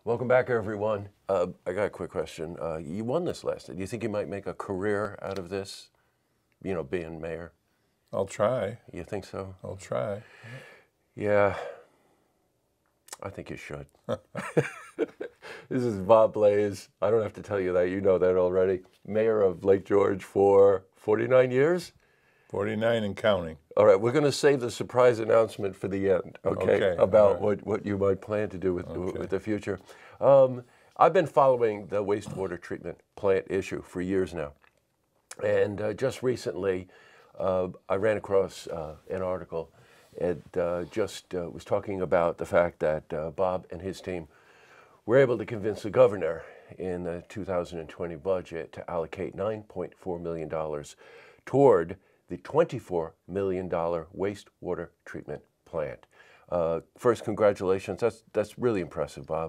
Welcome back, everyone. I got a quick question. You won this last day. Do you think you might make a career out of this, being mayor? I'll try. You think so? I'll try. Yeah, I think you should. This is Bob Blais. I don't have to tell you that. You know that already. Mayor of Lake George for 49 years? 49 and counting. All right, we're going to save the surprise announcement for the end, okay? About right. what you might plan to do with the future. I've been following the wastewater treatment plant issue for years now. And just recently, I ran across an article. It was talking about the fact that Bob and his team were able to convince the governor in the 2020 budget to allocate $9.4 million toward the $24 million wastewater treatment plant. First, congratulations. That's really impressive, Bob.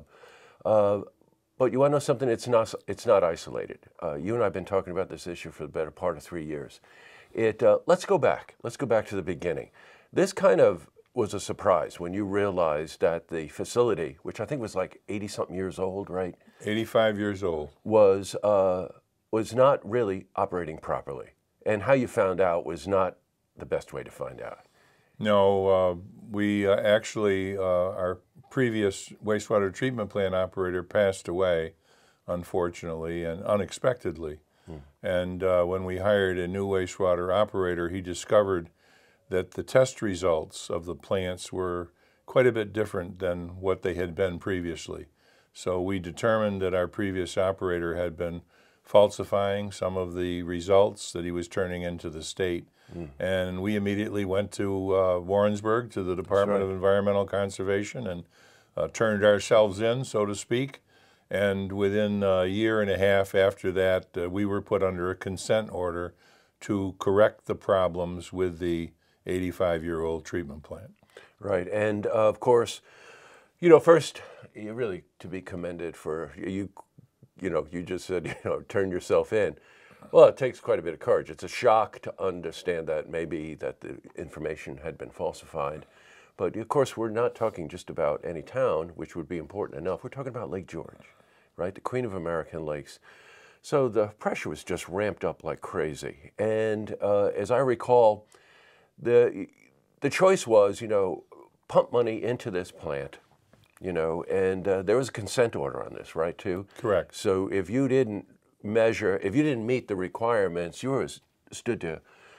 But you want to know something? It's not isolated. You and I have been talking about this issue for the better part of 3 years. Let's go back. Let's go back to the beginning. This kind of was a surprise when you realized that the facility, which I think was like 80-something years old, right? 85 years old. Was not really operating properly. And how you found out was not the best way to find out. No, we actually, our previous wastewater treatment plant operator passed away, unfortunately, and unexpectedly. And when we hired a new wastewater operator, he discovered that the test results of the plants were quite a bit different than what they had been previously. So we determined that our previous operator had been falsifying some of the results that he was turning into the state. And we immediately went to Warrensburg, to the Department of Environmental Conservation, and turned ourselves in, so to speak. And within a year and a half after that, we were put under a consent order to correct the problems with the 85-year-old treatment plant. Right. And of course, first, you're really to be commended for you just said, turn yourself in. Well, it takes quite a bit of courage. It's a shock to understand that maybe that the information had been falsified. But of course, we're not talking just about any town, which would be important enough. We're talking about Lake George, right? The Queen of American Lakes. So the pressure was just ramped up like crazy. And as I recall, the choice was, pump money into this plant, and there was a consent order on this, right, too? Correct. So if you didn't meet the requirements, you stood to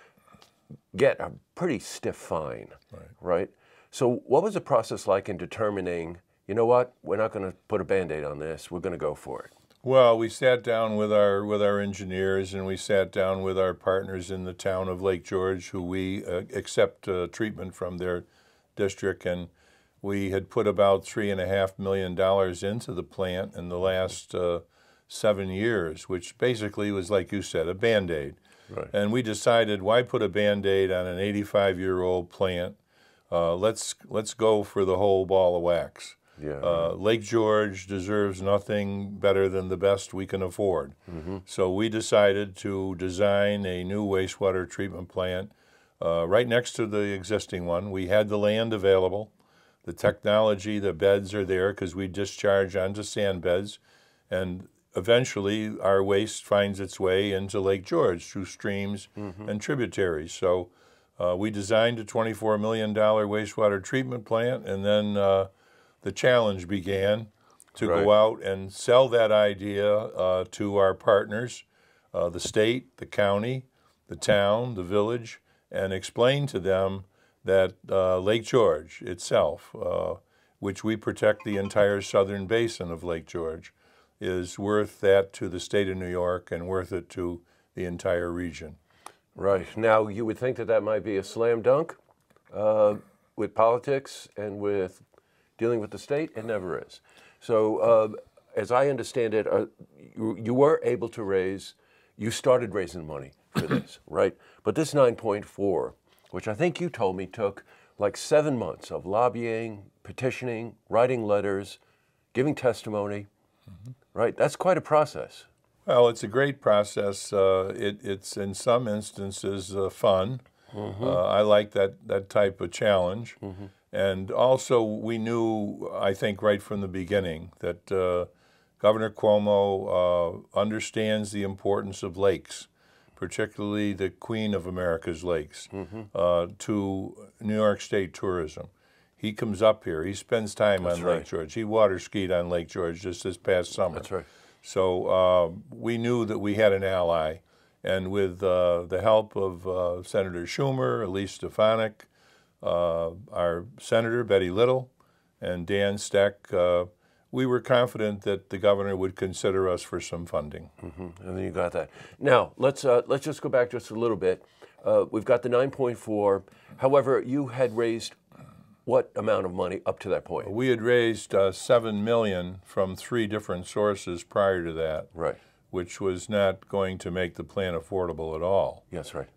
get a pretty stiff fine, right? So what was the process like in determining, you know what, we're not going to put a Band-Aid on this, we're going to go for it? Well, we sat down with our engineers, and we sat down with our partners in the town of Lake George, who we accept treatment from their district, and we had put about $3.5 million into the plant in the last 7 years, which basically was, like you said, a Band-Aid. Right. And we decided, why put a Band-Aid on an 85-year-old plant? Let's go for the whole ball of wax. Yeah. Lake George deserves nothing better than the best we can afford. So we decided to design a new wastewater treatment plant right next to the existing one. We had the land available, the technology, the beds are there because we discharge onto sand beds, and eventually our waste finds its way into Lake George through streams and tributaries. So we designed a $24 million wastewater treatment plant, and then the challenge began to go out and sell that idea to our partners, the state, the county, the town, the village, and explain to them that Lake George itself, which we protect the entire southern basin of Lake George, is worth that to the state of New York and worth it to the entire region. Right. Now, you would think that might be a slam dunk with politics and with dealing with the state. It never is. So as I understand it, you were able to you started raising money for this, right? But this 9.4, which I think you told me took like 7 months of lobbying, petitioning, writing letters, giving testimony, right? That's quite a process. Well, it's a great process. It's in some instances fun. I like that type of challenge. And also, we knew, I think, right from the beginning that Governor Cuomo understands the importance of lakes, particularly the Queen of America's lakes, to New York State tourism. He comes up here. He spends time on Lake George. He water skied on Lake George just this past summer. That's right. So we knew that we had an ally. And with the help of Senator Schumer, Elise Stefanik, our Senator Betty Little, and Dan Steck, we were confident that the governor would consider us for some funding. And then you got that. Now let's just go back just a little bit. We've got the 9.4. However, you had raised what amount of money up to that point? We had raised $7 million from 3 different sources prior to that, right? Which was not going to make the plan affordable at all. Yes, right.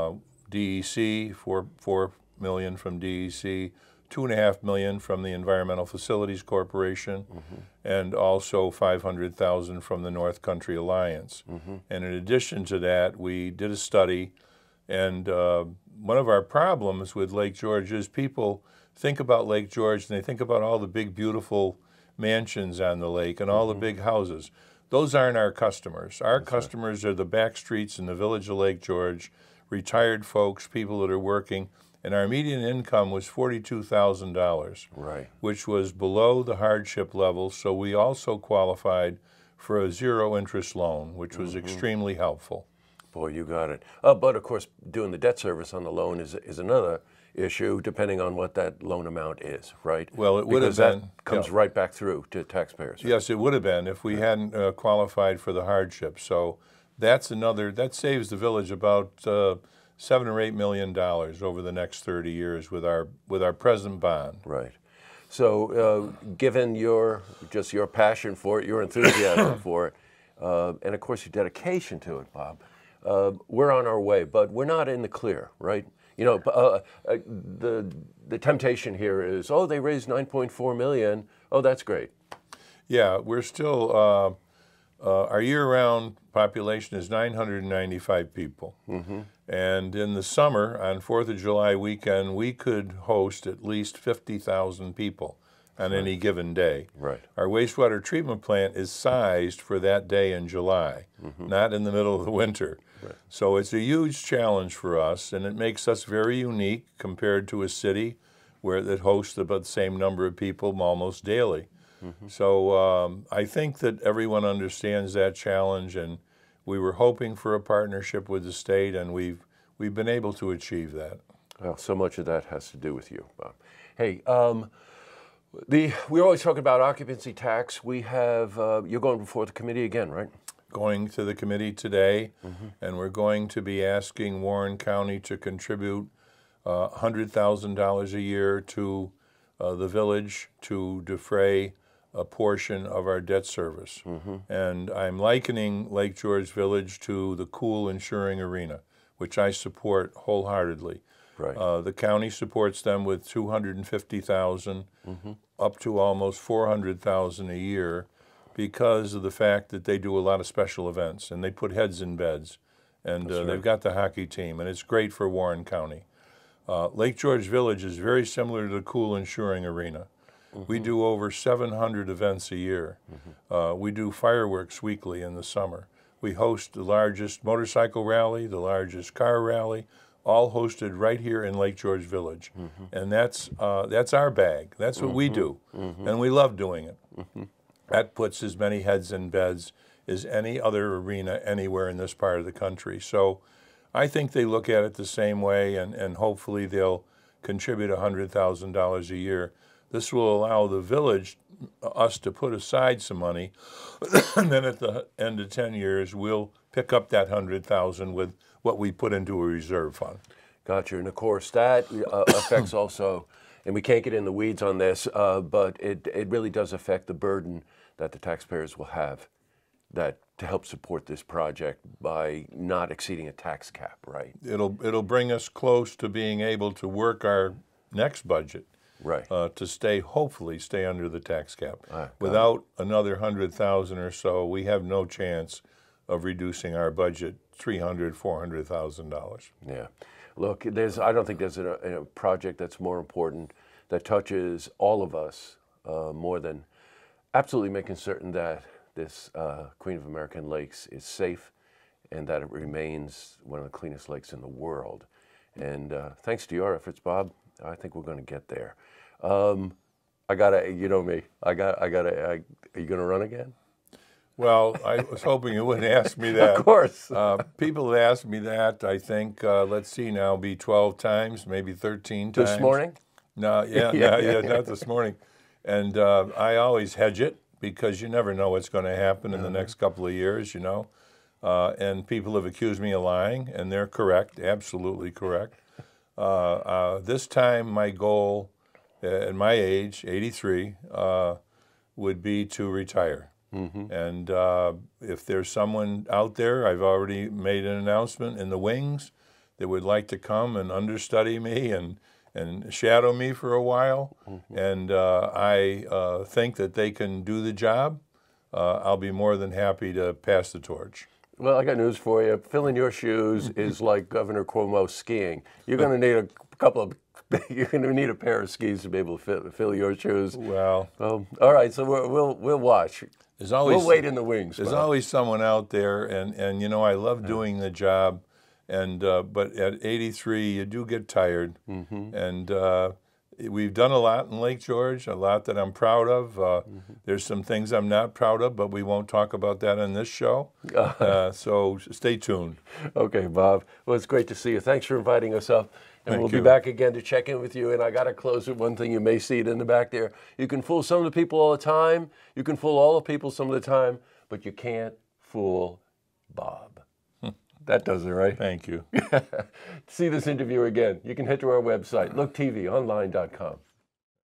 DEC, $4 million from DEC, $2.5 million from the Environmental Facilities Corporation, and also $500,000 from the North Country Alliance. And in addition to that, we did a study, and one of our problems with Lake George is people think about Lake George and they think about all the big, beautiful mansions on the lake and all the big houses. Those aren't our customers. Our customers are the back streets in the village of Lake George, retired folks, people that are working, and our median income was $42,000, right, which was below the hardship level, so we also qualified for a zero-interest loan, which was extremely helpful. Boy, you got it. But of course, doing the debt service on the loan is another issue, depending on what that loan amount is, right? Well, it would have been. That comes right back through to taxpayers. Right? Yes, it would have been if we hadn't qualified for the hardship. So that's another, that saves the village about $7 or $8 million over the next 30 years with our present bond. Right. So given your passion for it, your enthusiasm for it, and of course your dedication to it, Bob, we're on our way, but we're not in the clear, right? You know, the temptation here is, oh, they raised $9.4 million. Oh, that's great. Yeah, we're still, our year-round population is 995 people. And in the summer, on 4th of July weekend, we could host at least 50,000 people on any given day. Right. Our wastewater treatment plant is sized for that day in July, not in the middle of the winter. Right. So it's a huge challenge for us, and it makes us very unique compared to a city that hosts about the same number of people almost daily. So I think that everyone understands that challenge, and we were hoping for a partnership with the state, and we've been able to achieve that. Well, so much of that has to do with you, Bob. Hey, we're always talking about occupancy tax. We have you're going before the committee again, right? Going to the committee today, and we're going to be asking Warren County to contribute $100,000 a year to the village to defray a portion of our debt service. And I'm likening Lake George Village to the Cool Insuring Arena, which I support wholeheartedly. Right. The county supports them with $250,000 up to almost $400,000 a year, because of the fact that they do a lot of special events, and they put heads in beds, and they've got the hockey team, and it's great for Warren County. Lake George Village is very similar to the Cool Insuring Arena. We do over 700 events a year. We do fireworks weekly in the summer. We host the largest motorcycle rally, the largest car rally, all hosted right here in Lake George Village. And that's our bag. That's what we do, and we love doing it. That puts as many heads in beds as any other arena anywhere in this part of the country. So I think they look at it the same way, and hopefully they'll contribute $100,000 a year. This will allow the village, us, to put aside some money, and then at the end of 10 years, we'll pick up that $100,000 with what we put into a reserve fund. Gotcha. And of course, that affects also, and we can't get in the weeds on this, but it really does affect the burden that the taxpayers will have to help support this project by not exceeding a tax cap, right? It'll bring us close to being able to work our next budget, right? To hopefully stay under the tax cap. Without another $100,000 or so, we have no chance of reducing our budget $300,000, $400,000. Yeah. Look, I don't think there's a project that's more important that touches all of us more than absolutely making certain that this Queen of American Lakes is safe and that it remains one of the cleanest lakes in the world. And thanks to your efforts, Bob, I think we're going to get there. I gotta, you know me, are you going to run again? Well, I was hoping you wouldn't ask me that. Of course. People have asked me that, I think, let's see now, be 12 times, maybe 13 times. This morning? No, yeah, not this morning. And I always hedge it because you never know what's going to happen in the next couple of years, you know. And people have accused me of lying, and they're correct, absolutely correct. This time, my goal at my age, 83, would be to retire. And if there's someone out there, I've already made an announcement in the wings that would like to come and understudy me and shadow me for a while, and I think that they can do the job, I'll be more than happy to pass the torch. Well, I got news for you. Filling your shoes is like Governor Cuomo skiing. You're going to need a couple of, you're going to need a pair of skis to be able to fill your shoes. Well, all right. So we'll watch. We'll wait in the wings. There's Bob. always someone out there, and you know, I love doing the job, and but at 83, you do get tired, and we've done a lot in Lake George, a lot that I'm proud of. There's some things I'm not proud of, but we won't talk about that on this show. So stay tuned. Okay, Bob. Well, it's great to see you. Thanks for inviting us up. And we'll be back again to check in with you. And I got to close with one thing. You may see it in the back there. You can fool some of the people all the time. You can fool all the people some of the time. But you can't fool Bob. That does it, right? Thank you. See this interview again. You can head to our website, looktvonline.com.